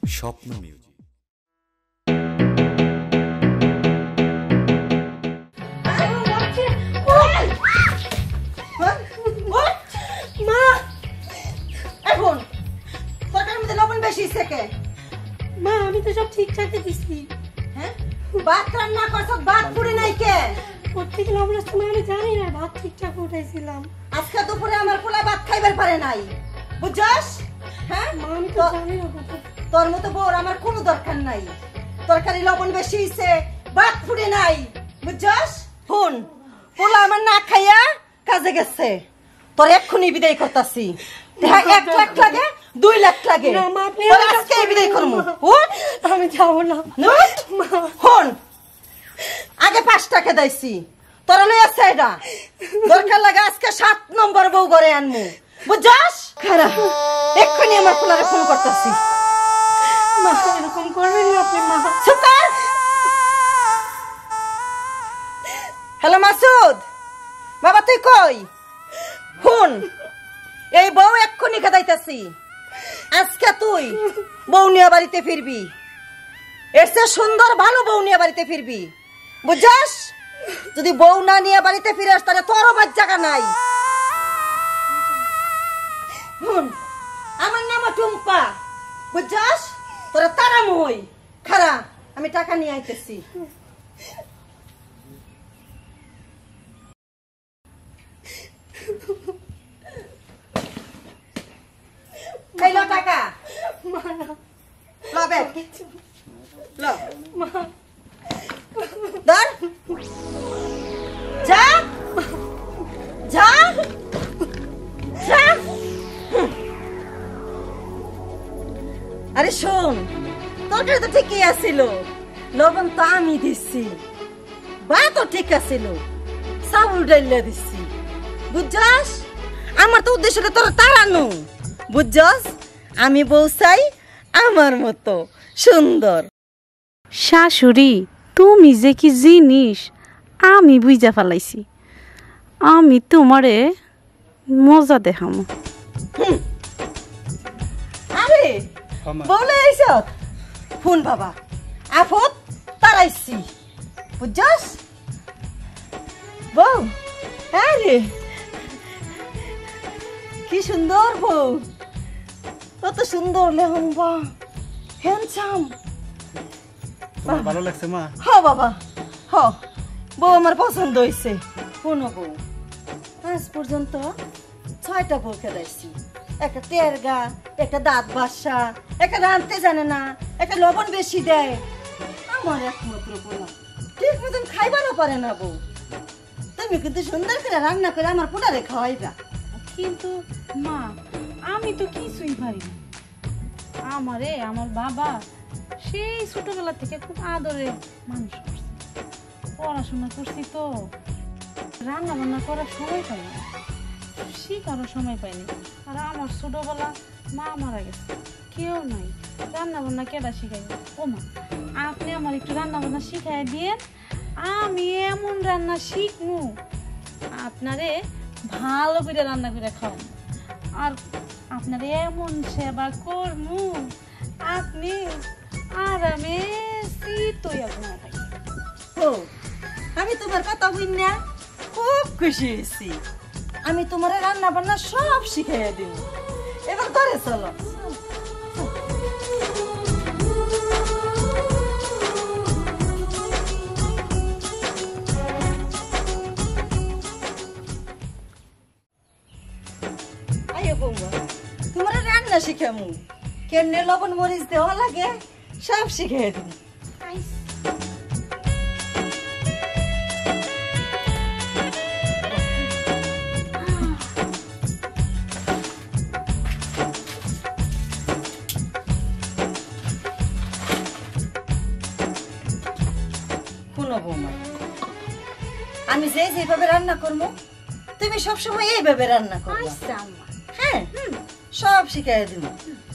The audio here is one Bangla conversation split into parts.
স্বপ্ন মিউজিক। মা আমি তো সব ঠিকঠাক দিছি। হ্যাঁ ভাত রান্না করছো, ভাত পুড়ে নাই কে? প্রত্যেক লবণ আসছে মা, আমি জানি না ভাত ঠিকঠাক উঠাইছিলাম। আজকে দুপুরে আমার পোলা ভাত খাইবার পারে নাই, বুঝছস? হ্যাঁ মা আমি তো জানি না কথা। তোর মতো বউর আমার কোনো দরকার নাই। তরকারি লবণ বেশি হইছে, ভাত পুড়ে নাই, বুঝছস? শুন, পোলা আমার না খাইয়া কাজে গেছে, তোর এক্ষুনি বিদায় করতাছি। 1 লাখ লাগে 2 লাখ লাগে, না মা আপনি তোর আজকে বিদায় করমু। উঠ, আমি যাব না। উঠ মা। শুন, আগে 5 টাকা দাইছি, তোরা লই আছে এটা। দরকার লাগে আজকে 7 নম্বর বউ ঘরে আনমু, বুঝছস? খারা এক্ষুনি আমার পোলারে ফোন করতাছি। মা এরকম করবেন না আপনি মা। সুকার, হ্যালো মাসুদ বাবা, তুই কই? শুন, এই বউ এক্ষুনি খেদাইতাছি। আজকে তুই বউ নিয়ে বাড়িতে ফিরবি, এর চেয়ে সুন্দর ভালো বউ নিয়ে বাড়িতে ফিরবি, বুঝছস? যদি বউ না নিয়ে বাড়িতে ফিরে আস তাহলে তোরও বাদ জায়গা নাই। শুন, আমার নাম টুম্পা, বুঝছস? তোরা তারা মই খারা, আমি টাকা নিয়ে আইতেছি। খাইলো টাকা মা লবে ল মা ধর, যা যা যা। আরে শোন, তরকারি তো ঠিকই আছিল, লবণ তো আমি দিচ্ছি, ভাতও ঠিক আছিল, চাউল ডাইলে দিচ্ছি, বুঝছস? আমার তো উদ্দেশ্যটা তোর তাড়ানো, বুঝছস? আমি বউ চাই আমার মতো সুন্দর। শাশুড়ি তুমি যে কি জিনিস আমি বুঝা ফেলাইছি, আমি তোমারে মজা দেখাম। আরে বলে আইছ ফোন বাবা, আফত তারাইছি, বুঝছস? বউ, আরে কি সুন্দর বউ, কত সুন্দর লেহেঙ্গা, হ্যান্ডসাম। ভালো লাগছে মা? হ বাবা হ, বউ আমার পছন্দ হয়েছে। শোনো বউ, আজ পর্যন্ত 6টা বউ খেলাইছি, একটা তেরগা, একটা দাঁত বাসা, একটা রাঁধতে জানে না, একটা লবণ বেশি দেয়। আমার একমাত্র পোলা ঠিক মতন খাইবারও পারে না বউ। তুমি কিন্তু সুন্দর করে রান্না করে আমার পোলারে খাওয়াইবা। কিন্তু মা আমি তো কিছুই পারি না। আমারে আমার বাবা সেই ছোটবেলা থেকে খুব আদরে মানুষ করছে, পড়াশোনা করছি তো রান্না বান্না করার সময় পাইনি, শিখারও সময় পাইনি। আর আমার ছোটবেলা মা মারা গেছে, কেউ নাই, রান্না বান্না কেডা শিখাই। ও মা, আপনি আমার একটু রান্না বান্না শিখাই দিয়েন, আমি এমন রান্না শিখমু আপনারে ভালো করে রান্না করে খাওয়াবো, আর আপনারে এমন সেবা করমু আপনি আরামে শীত হইয়া ঘুমায় থাকি। ও, আমি তোমার কথা বুঝ না খুব খুশি হয়েছি। আমি তোমার রান্না বান্না সব শিখাইয়া দিব, এবার ঘরে চলো। আইও বৌমা, তোমার রান্না শিখামু, কেমনে লবণ মরিচ দেওয়া লাগে সব শিখাইয়া দিব। আমি যেভাবে রান্না করবো তুমি সবসময় এইভাবে রান্না করবে। হ্যাঁ সব শিখাই দিব।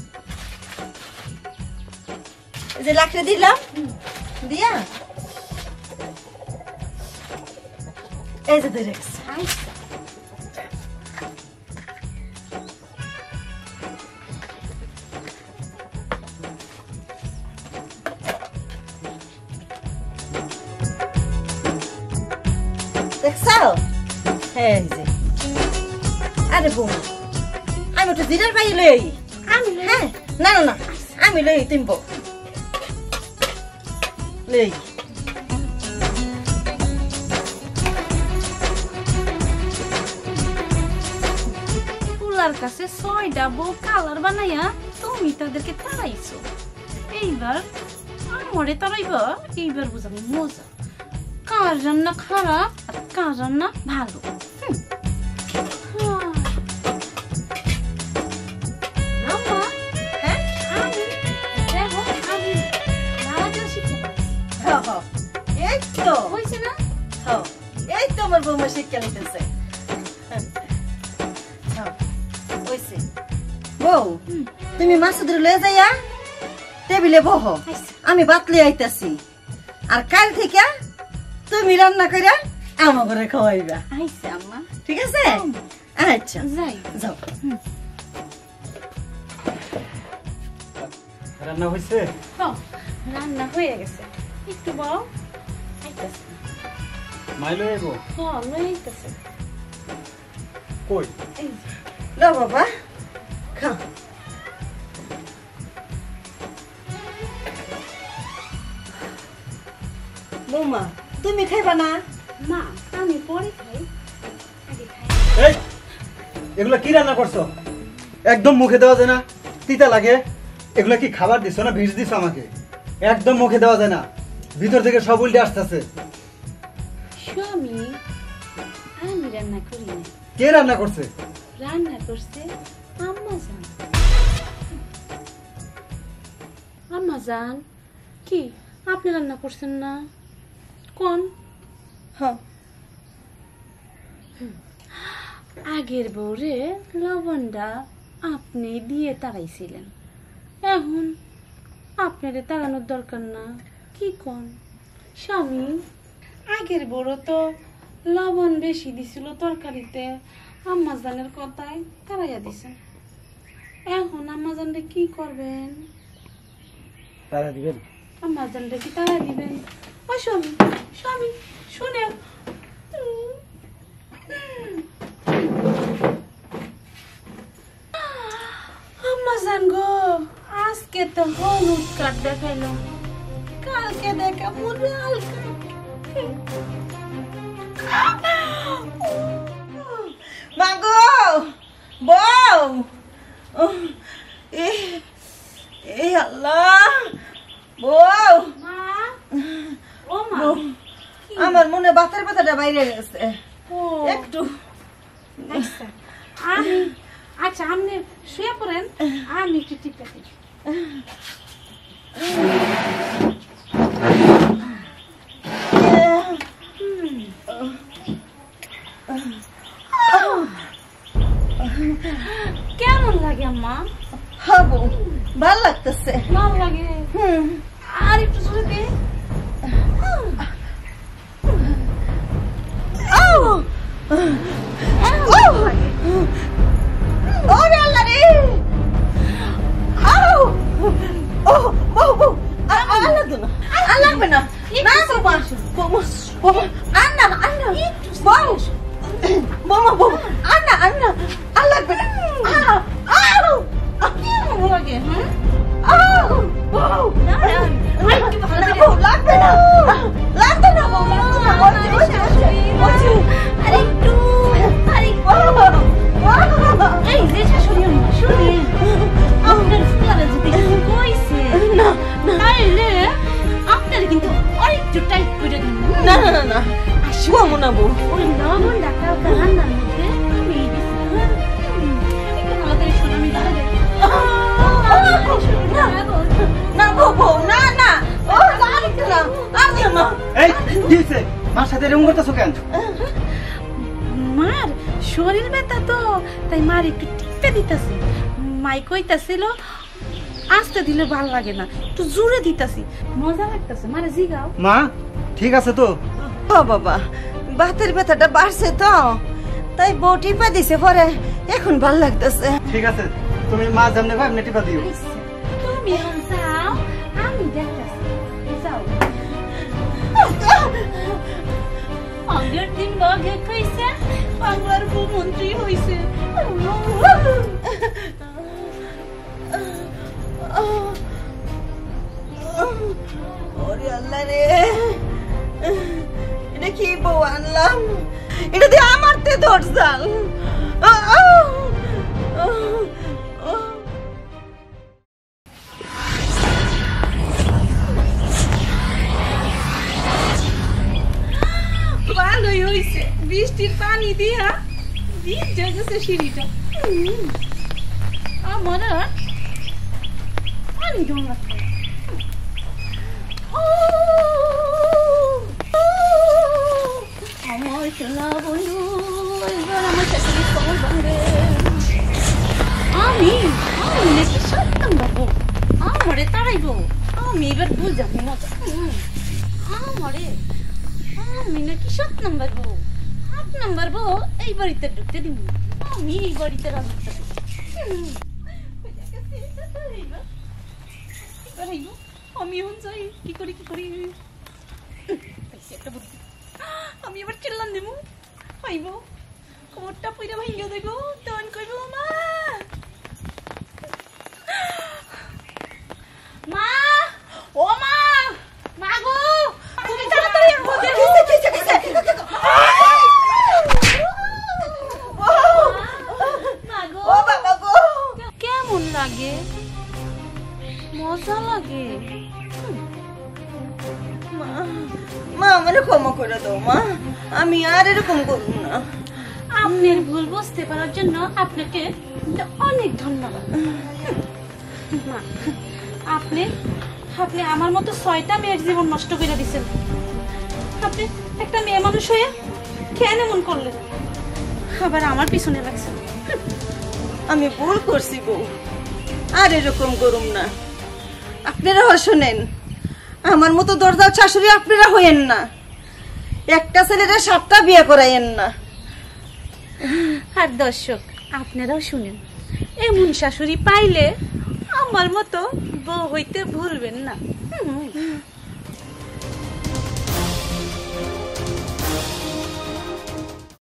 এই যে লাকড়ি দিলাম, দিয়া এই যে ধরে রাখছি। দেখছো এই যে আরে বৌমা আমি একটু জিরার পাই লই আমি হ্যাঁ না না না আমি লই তুমি বউ লই ফুলার কাছে 6টা বউ কালার বানাইয়া তুমি তাদেরকে তাড়াইছো। এইবার আমারে তাড়াইবা, এইবার বুঝাবো মজা কার রান্না খারাপ আর কার রান্না ভালো। আম্মা, হ্যাঁ আমি দেখো আমি রান্না শিখতে পারছি। হ্যাঁ হ্যাঁ এই তো হয়েছে না? হ্যাঁ এই তো আমার বৌমা শিক্ষা নিতেছে হইছে বউ তুমি মাসুদের লয়ে যাইয়া টেবিলে বহ আমি বাতলে আইতাছি আর কাল থেকে তুমি রান্না কইরা আমার ঘরে খাওয়াইবা আইছে আম্মা, ঠিক আছে আচ্ছা যাই। যাও রান্না হয়েছে? হ্যাঁ, রান্না হয়ে গেছে। একটু বাও, আইতাছে। মাইলো এগো হ্যাঁ, লয়ে আইতাছে। কই? এই যে, লো বাবা খাও বৌমা তুমি খাইবা না মা আমি পরে খাই, আগে খাই। এই এগুলা কি রান্না করছো? একদম মুখে দেওয়া যায় না, তিতা লাগে। এগুলা কি খাবার দিছো না ভিজ দিছো আমাকে? একদম মুখে দেওয়া যায় না, ভিতর থেকে সব উল্টে আসতেছে। স্বামী আমি রান্না করি না, কে রান্না করছে? রান্না করছে আম্মা জান। আম্মা জান কি আপনি রান্না করছেন না? কোন হ্যাঁ আগের বউরে লবণটা আপনি দিয়ে তাড়াইছিলেন, এখন আপনারে তাড়ানোর দরকার না, কি কোন স্বামী? আগের বড় তো লবণ বেশি দিছিল তরকারিতে, আম্মাজানের কথায় তাড়াইয়া দিছেন, এখন আম্মাজানরে কি করবেন? তারা দিবেন? আম্মাজানরে কি তাড়া দিবেন? ও স্বামী, স্বামী শুনে আম্মাজান গো, আজকে তো হলুদ কাঠ দেখাইলাম, কালকে দেখাবো লাল কাঠ। মাগো বউ এই আল্লাহ বউ মা, ও মা, আমার মনে বাতের ব্যথাটা বাইরে গেছে ও একটু আচ্ছা আচ্ছা আপনি শুয়ে পড়েন, আমি একটু টিপে দিই। কেমন লাগে আম্মা? হবো ভাল লাগতেছে ভালো লাগে, আর একটু জোরে দে। ওরে আল্লাহ রে আর লাগবে না না বাবা বাবা আন্না আন্না বউ বাবা বাবা আন্না আন্না আর লাগবে না কেমন লাগে? লাগবে না লাগবে না আরেকটু এই যে শাশুড়ি আম্মা শুনে আপনার ফুলারে যদি কইছে তাইলে আপনার কিন্তু আরেকটু টাইট করে দিন। না না না না শুয়াবো না বউ ওই লবণ ডাক্তার রান্নার মধ্যে আমি একটু ভালো করে শোনা আমি না বউ বউ না না ও লাগবে না আসে না এই দিছে মার সাথে এরকম করতেছো কেন? মার শরীর ব্যথা তো তাই মার একটু টিপে দিতেছি, মাই কইতাছিল আস্তে দিলে ভাল লাগে না, একটু জোরে দিতেছি, মজা লাগতেছে, মারে জিগাও। মা ঠিক আছে তো? ও বাবা বাতের ব্যথাটা বাড়ছে তো তাই বউ টিপা দিছে পরে এখন ভাল লাগতেছে ঠিক আছে, তুমি মা জানলে ভাই এমনি টিপা দিও। তুমি এখন যাও, আমি দেখতেছি, যাও। আগের দিন বাঘে খাইছে, বাংলার বউ মন্ত্রী হইছে। ওরে আল্লাহ রে, এটা কি বউ আনলাম, এটা দিয়ে আমার তে ধরছাল। ভালোই হইছে, বৃষ্টির পানি দিয়া ভিজে গেছে সিঁড়িটা। আমার আর পানি জমা আমার সোনা বন্ধু, এবার আমার চাকরি খবর ভাঙবে। আমি নাকি সত্যম বাবু, আমারে তাড়াইব, আমি এবার বুঝাবো মজা। আমি নাকি 7 নাম্বার বউ, 8 নাম্বার বউ এই বাড়িতে ঢুকতে দিব, আমি এই বাড়িতে রাজত্ব করব। আমি এখন যাই, কি করি একটা বুদ্ধি, আমি এবার চিল্লান দেবো, হইব কোমরটা পইরা ভাইয়া দেখো, তখন কইব মা মা, ও মা, মা গো, তুমি তাড়াতাড়ি আমাদের কেমন লাগে? মজা লাগে? মা আমারে ক্ষমা করে দাও মা, আমি আর এরকম করব না। আপনার ভুল বুঝতে পারার জন্য আপনাকে অনেক ধন্যবাদ। মা, আপনি আমার মতো 6টা মেয়ের জীবন নষ্ট করে দিচ্ছেন। আপনি একটা মেয়ে মানুষ হয়ে কেন এমন করলেন, আবার আমার পিছনে লাগছেন। আমি ভুল করছি বউ, আর এরকম করুম না। আপনারাও শোনেন, আমার মতো দরজার শাশুড়ি আপনারা হইয়েন না, একটা ছেলেরা 7টা বিয়ে করাইয়েন না। আর দর্শক আপনারাও শুনেন, এমন শাশুড়ি পাইলে আমার মতো বউ হইতে ভুলবেন না।